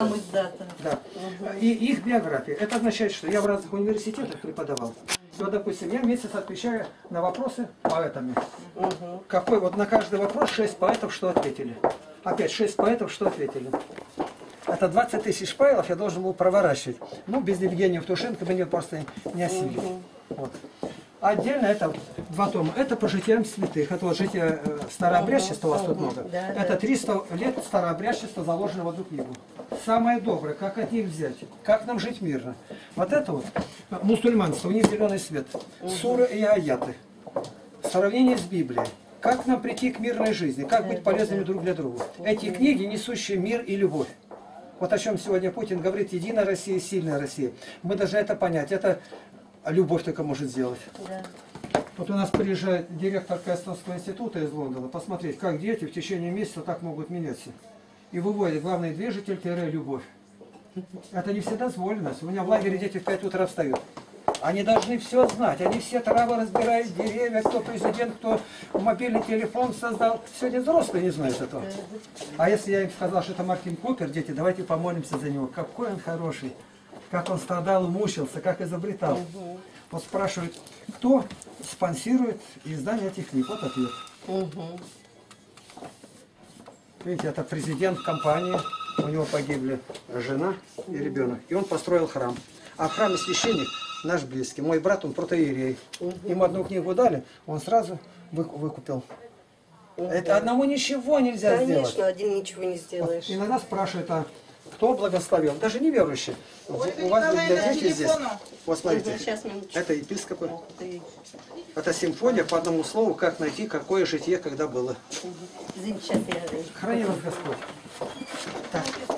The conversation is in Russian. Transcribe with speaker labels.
Speaker 1: Да. И их биография. Это означает, что я в разных университетах преподавал. То, допустим, я месяц отвечаю на вопросы поэтами. Какой вот на каждый вопрос 6 поэтов что ответили. Опять 6 поэтов что ответили. Это 20 000 файлов я должен был проворачивать. Ну, без Евгения Евтушенко мне просто не осилить. Вот. Отдельно это 2 тома. Это по житиям святых. Это вот житие старообрядчества, у вас тут много. Это 300 лет старообрядчества заложено в одну книгу. Самое доброе, как от них взять, как нам жить мирно. Вот это вот мусульманство, у них зеленый свет. Суры и аяты. Сравнение с Библией. Как нам прийти к мирной жизни, как быть полезными друг для друга. Эти книги, несущие мир и любовь. Вот о чем сегодня Путин говорит: единая Россия, сильная Россия. Мы должны это понять. Это любовь только может сделать. Да. Вот у нас приезжает директор Кэстонского института из Лондона посмотреть, как дети в течение месяца так могут меняться. И выводит главный движитель – любовь. Это не всегда дозволено. У меня в лагере дети в 5 утра встают. Они должны все знать. Они все травы разбирают, деревья, кто президент, кто мобильный телефон создал. Сегодня взрослые не знают этого. А если я им сказал, что это Мартин Купер, дети, давайте помолимся за него. Какой он хороший. Как он страдал, мучился, как изобретал. Вот спрашивают, кто спонсирует издание этих книг? Вот ответ. Видите, это президент компании, у него погибли жена и ребенок. И он построил храм. А в храме священник наш близкий. Мой брат, он протоиерей. Ему одну книгу дали, он сразу выкупил. Это одному ничего нельзя сделать.
Speaker 2: Конечно, один ничего не сделаешь.
Speaker 1: Вот, иногда спрашивают, а кто благословил? Даже неверующие. У вас дети здесь. Вот смотрите, это епископы. Это симфония по одному слову, как найти, какое житие, когда было.
Speaker 2: Извините, сейчас я...
Speaker 1: Храни вас Господь. Так.